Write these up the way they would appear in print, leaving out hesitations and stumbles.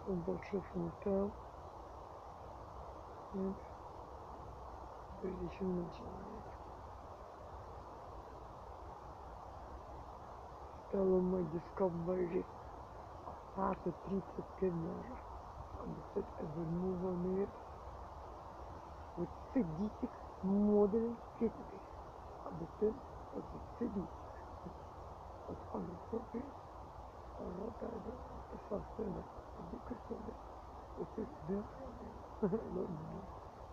some больших фунтов. Нет, прежде чем начинает. Стало мой Discovery. After 30 camera. And set as a move on it with sadistic modern history. Understand? As a sadist. As unappropriate. What I do. The first thing that I do consider. It is their problem. Not me.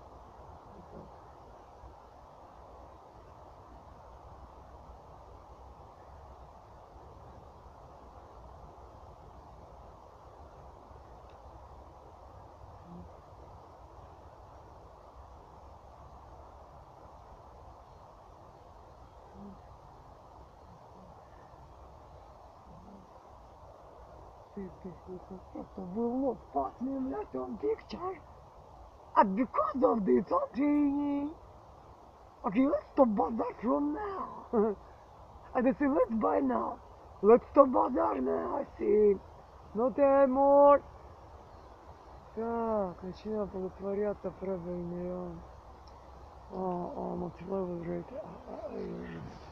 Will not pass me left on picture. And because of this, okay, let's stop bazaar from now. And I say, let's buy now. Let's stop bazaar now. I see. Not anymore. Так, начинаю благотворяться правильно. Multi-level rate.